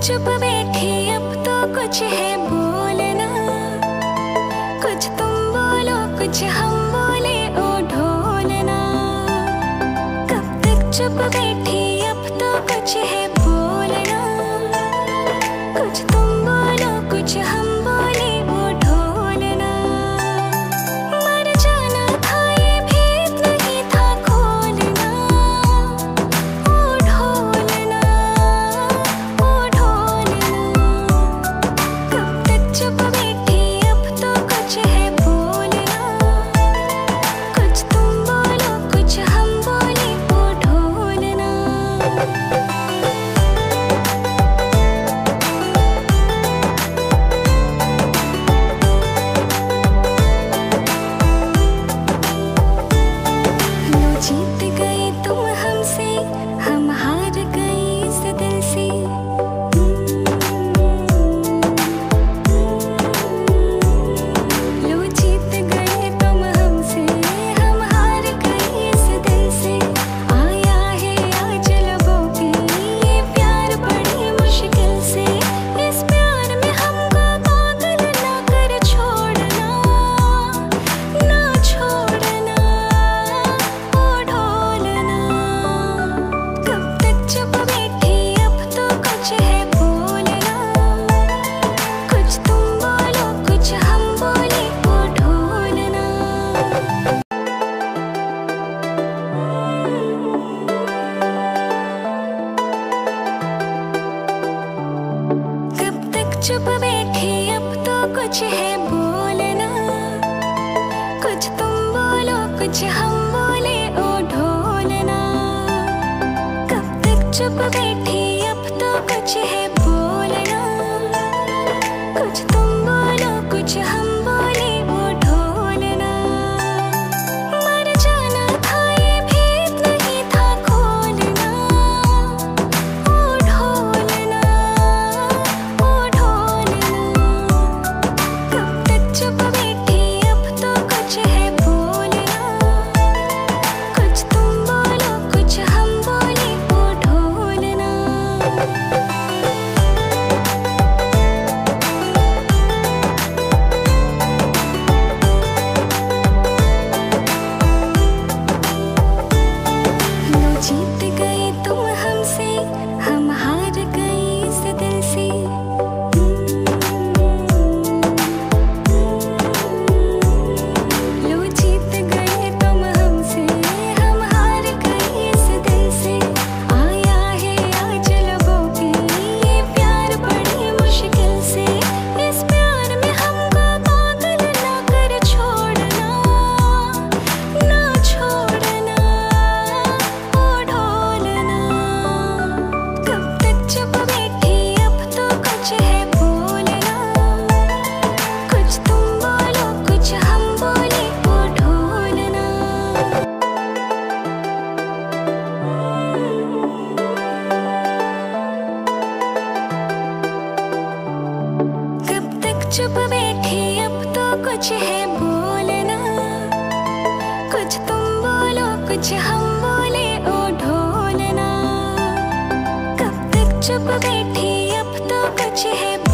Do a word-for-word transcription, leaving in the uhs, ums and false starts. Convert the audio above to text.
चुप बैठी अब तो कुछ है बोलना, कुछ तुम बोलो कुछ हम बोले ओ ढोलना। कब तक चुप बैठी अब तो कुछ है बोलना, कुछ तुम बोलो कुछ हम बोले ओ ढोलना। मर जाना था ये भेद नहीं था खोलना ओ ढोलना ओ ढोलना। कब तक चुप बैठी अब तो कुछ है बोलना, कुछ तुम बोलो कुछ हम बोले ओ ढोलना। लो जीत गए तुम हमसे, हम हार गए इस दिल से। लो जीत गए तुम हमसे, हम हार गए इस दिल से। आया है आज लबों पे ये प्यार बड़ी मुश्किल से। इस प्यार में हमको पागल ना कर छोड़ना, ना छोड़ना ओ ढोलना। कब तक चुप बैठी अब तो कुछ है बोलना, कुछ तुम बोलो कुछ हम बोले ओ ढोलना। कब तक चुप बैठी अब तो कुछ है बोलना, कुछ तुम बोलो कुछ हम बोले ओ ढोलना। कब तक चुप बैठी अब तो कुछ है बोलना, कुछ तुम बोलो कुछ हम बोले ओ ढोलना। मर जाना था ये भेद नहीं था खोलना ओ ढोलना ओ ढोलना। कब तक चुप बैठी अब तो कुछ है बोलना, कुछ तुम बोलो कुछ हम बोले ओ ढोलना। लो जीत गए तुम हमसे, हम हार गए इस दिल से। लो जीत गए तुम हमसे, हम हार गए इस दिल से। आया है आज लबों पे ये प्यार बड़ी मुश्किल से। इस प्यार में हमको पागल ना कर छोड़ना, ना छोड़ना ओ ढोलना। कब तक चुप बैठी अब तो कुछ है बोलना, कुछ तुम बोलो कुछ हम बोले ओ ढोलना। कब तक चुप बैठी अब तो कुछ है बोलना, कुछ तुम बोलो कुछ हम बोले ओ ढोलना। कब तक चुप बैठी अब तो कुछ है